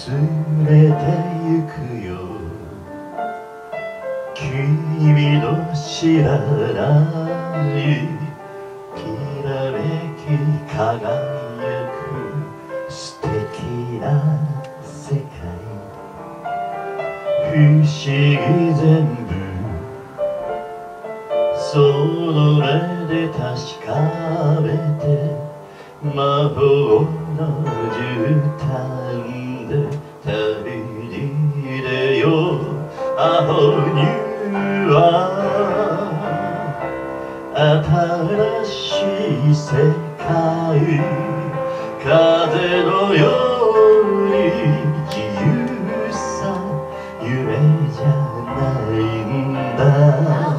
連れて行くよ君の知らないきらめき輝く素敵な世界不思議全部その目で確かめて魔法の絨毯で旅に出よう青には新しい世界風のように自由さ夢じゃないんだ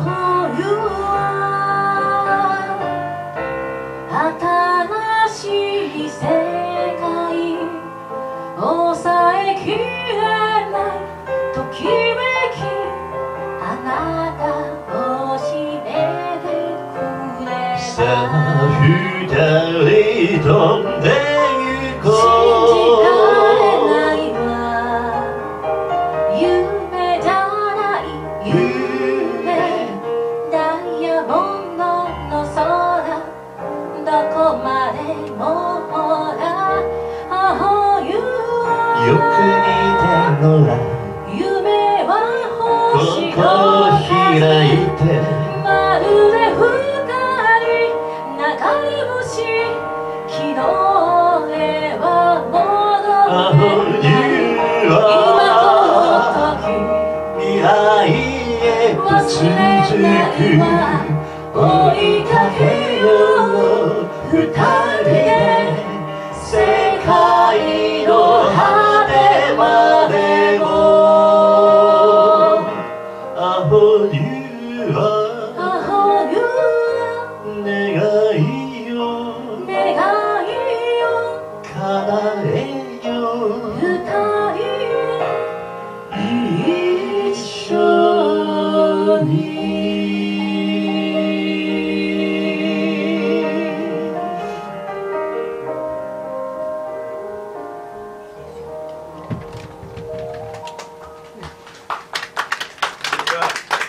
新しい世界抑えきれないときめきあなた教えてくれさあ二人飛んで行こう信じられないわ夢じゃない夢ダイヤモンドの空どこまでもほら青ゆよく似てごらん夢は星心の開いてまるで光流れ星昨日へは戻れない今この時未来へと続く追いかけよう二人で世界の果てまでも青龍は願いよ願いよ叶